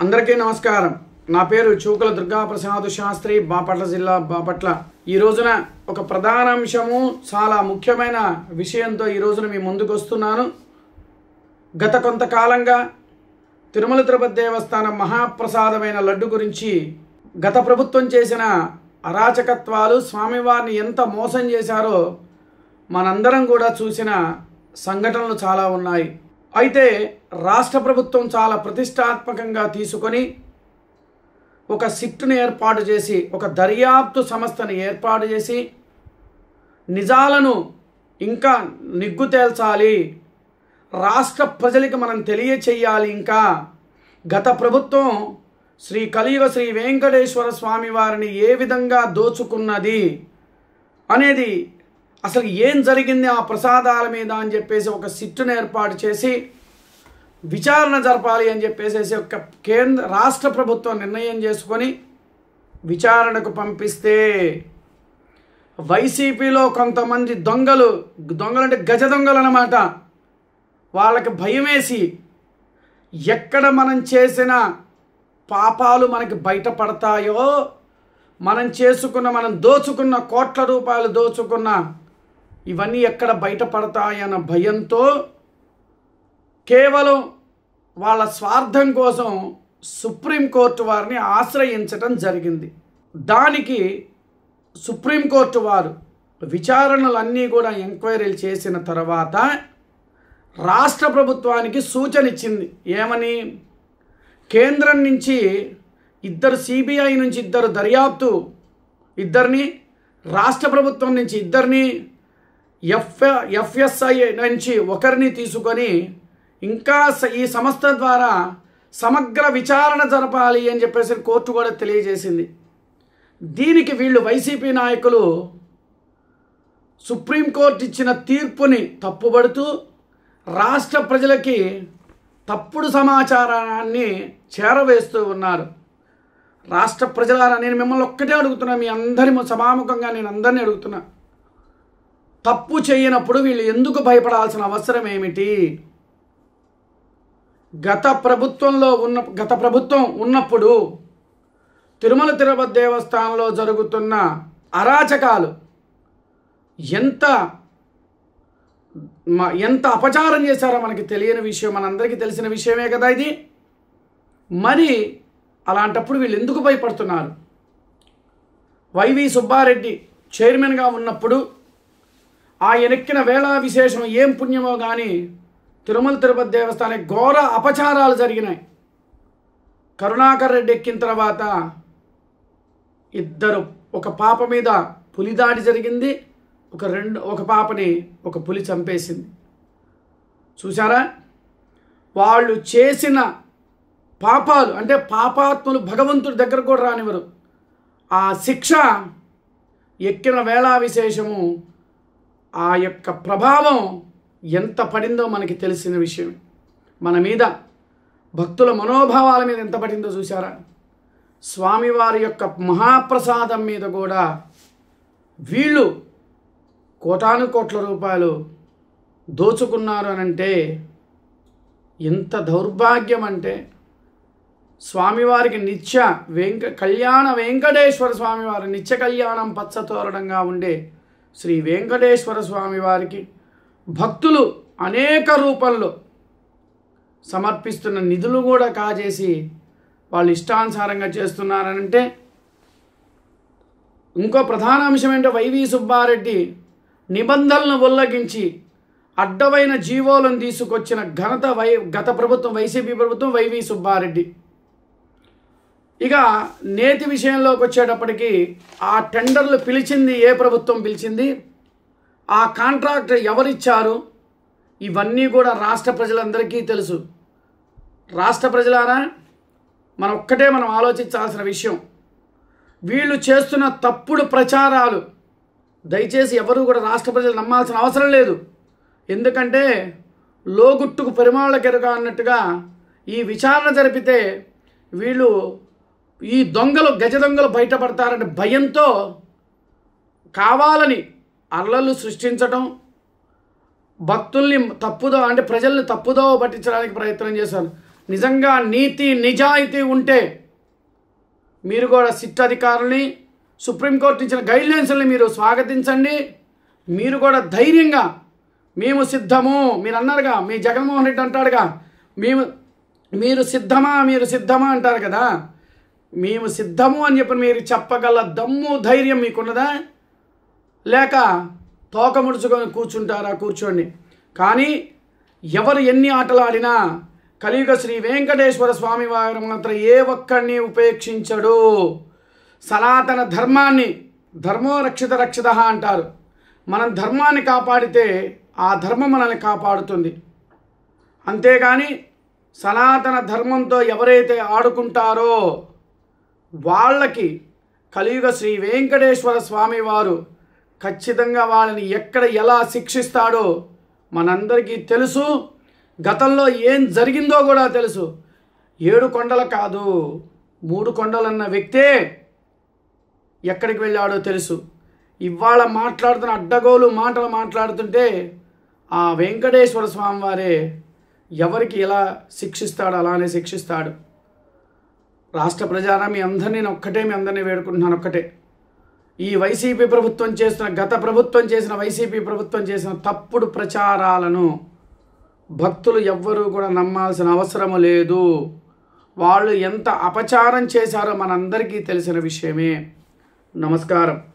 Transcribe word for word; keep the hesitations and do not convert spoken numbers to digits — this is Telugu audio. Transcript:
అందరికీ నమస్కారం. నా పేరు చూకల దుర్గా ప్రసాద్ శాస్త్రి, బాపట్ల జిల్లా బాపట్ల. ఈ రోజున ఒక ప్రధాన అంశము, చాలా ముఖ్యమైన విషయంతో ఈ రోజున మీ ముందుకు వస్తున్నాను. గత కొంతకాలంగా తిరుమల తిరుపతి దేవస్థానం మహాప్రసాదమైన లడ్డు గురించి గత ప్రభుత్వం చేసిన అరాచకత్వాలు, స్వామివారిని ఎంత మోసం చేశారో మనందరం కూడా చూసిన సంఘటనలు చాలా ఉన్నాయి. అయితే రాష్ట్ర ప్రభుత్వం చాలా ప్రతిష్టాత్మకంగా తీసుకొని ఒక సిట్ను ఏర్పాటు చేసి, ఒక దర్యాప్తు సంస్థను ఏర్పాటు చేసి నిజాలను ఇంకా నిగ్గు తేల్చాలి, రాష్ట్ర ప్రజలకు మనం తెలియచేయాలి. ఇంకా గత ప్రభుత్వం శ్రీ కలియుగ శ్రీ వెంకటేశ్వర స్వామి వారిని ఏ విధంగా దోచుకున్నది అనేది, అసలు ఏం జరిగింది ఆ ప్రసాదాల మీద అని చెప్పేసి ఒక సిట్టును ఏర్పాటు చేసి విచారణ జరపాలి అని చెప్పేసి ఒక కేంద్ర రాష్ట్ర ప్రభుత్వం నిర్ణయం చేసుకొని విచారణకు పంపిస్తే వైసీపీలో కొంతమంది దొంగలు దొంగలు అంటే గజ దొంగలు అన్నమాట, వాళ్ళకి భయం వేసి ఎక్కడ మనం చేసిన పాపాలు మనకి బయటపడతాయో, మనం చేసుకున్న మనం దోచుకున్న కోట్ల రూపాయలు దోచుకున్న ఇవన్నీ ఎక్కడ బయటపడతాయన్న భయంతో కేవలం వాళ్ళ స్వార్థం కోసం సుప్రీంకోర్టు వారిని ఆశ్రయించటం జరిగింది. దానికి సుప్రీంకోర్టు వారు విచారణలన్నీ కూడా ఎంక్వైరీలు చేసిన తర్వాత రాష్ట్ర ప్రభుత్వానికి సూచన ఇచ్చింది. ఏమని? కేంద్రం నుంచి ఇద్దరు, సిబిఐ నుంచి ఇద్దరు దర్యాప్తు ఇద్దరిని, రాష్ట్ర ప్రభుత్వం నుంచి ఇద్దరిని, ఎఫ్ ఎఫ్ఎస్ఐ నుంచి ఒకరిని తీసుకొని ఇంకా ఈ సంస్థ ద్వారా సమగ్ర విచారణ జరపాలి అని చెప్పేసి కోర్టు కూడా తెలియజేసింది. దీనికి వీళ్ళు వైసీపీ నాయకులు సుప్రీంకోర్టు ఇచ్చిన తీర్పుని తప్పుబడుతూ రాష్ట్ర ప్రజలకి తప్పుడు సమాచారాన్ని చేరవేస్తూ ఉన్నారు. రాష్ట్ర ప్రజలారా, నేను మిమ్మల్ని ఒక్కటే అడుగుతున్నా, మీ అందరి సభాముఖంగా నేను అందరినీ అడుగుతున్నా, తప్పు చేయనప్పుడు వీళ్ళు ఎందుకు భయపడాల్సిన అవసరం ఏమిటి? గత ప్రభుత్వంలో ఉన్న గత ప్రభుత్వం ఉన్నప్పుడు తిరుమల తిరుపతి దేవస్థానంలో జరుగుతున్న అరాచకాలు ఎంత ఎంత అపచారం చేశారో మనకి తెలియని విషయం, మనందరికీ తెలిసిన విషయమే కదా ఇది. మరి అలాంటప్పుడు వీళ్ళు ఎందుకు భయపడుతున్నారు? వైవి సుబ్బారెడ్డి చైర్మన్గా ఉన్నప్పుడు ఆయనెక్కిన వేళా విశేషం ఏం పుణ్యమో కానీ తిరుమల తిరుపతి దేవస్థానానికి ఘోర అపచారాలు జరిగినాయి. కరుణాకర్ రెడ్డి ఎక్కిన తర్వాత ఇద్దరు, ఒక పాప మీద పులి దాడి జరిగింది, ఒక రెండు ఒక పాపని ఒక పులి చంపేసింది. చూసారా? వాళ్ళు చేసిన పాపాలు అంటే పాపాత్ములు భగవంతుడి దగ్గర కూడా రానివ్వరు. ఆ శిక్ష ఎక్కిన వేళా విశేషము, ఆ యొక్క ప్రభావం ఎంత పడిందో మనకి తెలిసిన విషయం. మన మీద భక్తుల మనోభావాల మీద ఎంత పడిందో చూసారా? స్వామివారి యొక్క మహాప్రసాదం మీద కూడా వీళ్ళు కోటాను కోట్ల రూపాయలు దోచుకున్నారు అని అంటే ఎంత దౌర్భాగ్యం అంటే, స్వామివారికి నిత్య వెంక కళ్యాణ వెంకటేశ్వర స్వామివారి నిత్య కళ్యాణం పచ్చతోరణంగా ఉండే శ్రీ వెంకటేశ్వర స్వామివారికి భక్తులు అనేక రూపంలో సమర్పిస్తున్న నిధులు కూడా కాజేసి వాళ్ళు ఇష్టానుసారంగా చేస్తున్నారనంటే, ఇంకో ప్రధాన అంశం ఏంటో, వైవి సుబ్బారెడ్డి నిబంధనలను ఉల్లంఘించి అడ్డమైన జీవోలను తీసుకొచ్చిన ఘనత వై గత ప్రభుత్వం, వైసీపీ ప్రభుత్వం, వైవి సుబ్బారెడ్డి. ఇక నేతి విషయంలోకి వచ్చేటప్పటికి ఆ టెండర్లు పిలిచింది ఏ ప్రభుత్వం పిలిచింది, ఆ కాంట్రాక్ట్ ఎవరిచ్చారు, ఇవన్నీ కూడా రాష్ట్ర ప్రజలందరికీ తెలుసు. రాష్ట్ర ప్రజలారా, మనం ఒక్కటే మనం ఆలోచించాల్సిన విషయం, వీళ్ళు చేస్తున్న తప్పుడు ప్రచారాలు దయచేసి ఎవరు కూడా రాష్ట్ర ప్రజలు నమ్మాల్సిన అవసరం లేదు. ఎందుకంటే లోగుట్టుకు పరిమాణకెరుగా అన్నట్టుగా ఈ విచారణ జరిపితే వీళ్ళు ఈ దొంగలు గజ దొంగలు బయటపడతారనే భయంతో కావాలని అల్లలు సృష్టించడం, భక్తుల్ని తప్పుదో అంటే ప్రజల్ని తప్పుదో పట్టించడానికి ప్రయత్నం చేశారు. నిజంగా నీతి నిజాయితీ ఉంటే మీరు కూడా సిట్ అధికారుల్ని, సుప్రీంకోర్టు ఇచ్చిన గైడ్లైన్స్ని మీరు స్వాగతించండి. మీరు కూడా ధైర్యంగా మేము సిద్ధము, మీరు అన్నారుగా, మీ జగన్మోహన్ రెడ్డి అంటాడుగా, మేము మీరు సిద్ధమా మీరు సిద్ధమా అంటారు కదా, మేము సిద్ధము అని చెప్పి మీరు చెప్పగల దమ్ము ధైర్యం మీకున్నదా? లేక తోక ముడుచుకొని కూర్చుంటారా? కూర్చోండి. కానీ ఎవరు ఎన్ని ఆటలు ఆడినా కలియుగ శ్రీ వెంకటేశ్వర స్వామి వారు మాత్రం ఏ ఒక్కడిని ఉపేక్షించడు. సనాతన ధర్మాన్ని, ధర్మో రక్షిత రక్షిత అంటారు. మనం ధర్మాన్ని కాపాడితే ఆ ధర్మం మనల్ని కాపాడుతుంది. అంతేగాని సనాతన ధర్మంతో ఎవరైతే ఆడుకుంటారో వాళ్ళకి కలియుగ శ్రీ వెంకటేశ్వర స్వామి వారు ఖచ్చితంగా వాళ్ళని ఎక్కడ ఎలా శిక్షిస్తాడో మనందరికీ తెలుసు. గతంలో ఏం జరిగిందో కూడా తెలుసు. ఏడు కొండలు కాదు, మూడు కొండలన్న వ్యక్తే ఎక్కడికి వెళ్ళాడో తెలుసు. ఇవాళ మాట్లాడుతున్న అడ్డగోలు మాటలు మాట్లాడుతుంటే ఆ వెంకటేశ్వర స్వామి వారే ఎవరికి ఎలా శిక్షిస్తాడో అలానే శిక్షిస్తాడు. రాష్ట్ర ప్రజారా, మీ అందరినీ నేను ఒక్కటే మీ అందరినీ వేడుకుంటున్నాను. ఒక్కటే, ఈ వైసీపీ ప్రభుత్వం చేసిన, గత ప్రభుత్వం చేసిన, వైసీపీ ప్రభుత్వం చేసిన తప్పుడు ప్రచారాలను భక్తులు ఎవ్వరూ కూడా నమ్మాల్సిన అవసరము లేదు. వాళ్ళు ఎంత అపచారం చేశారో మనందరికీ తెలిసిన విషయమే. నమస్కారం.